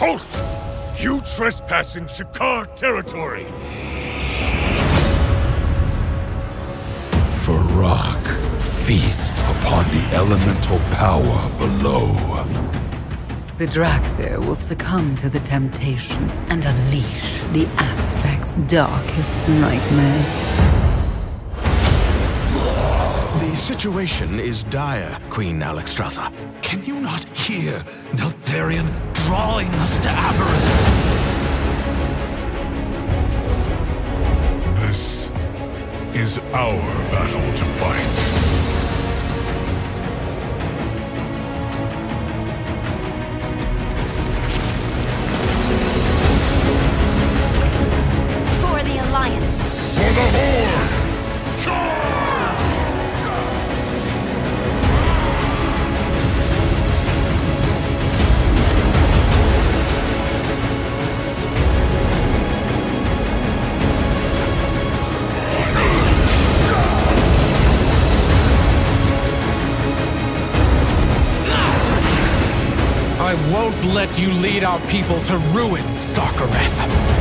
Halt! You trespass in Shakar territory! Farak, feast upon the elemental power below. The Drakthir will succumb to the temptation and unleash the aspect's darkest nightmares. The situation is dire, Queen Alexstrasza. Can you not hear Neltharion drawing us to Embers? This is our battle to fight. For the Alliance. For the Horde! Charge! I won't let you lead our people to ruin, Tharkareth.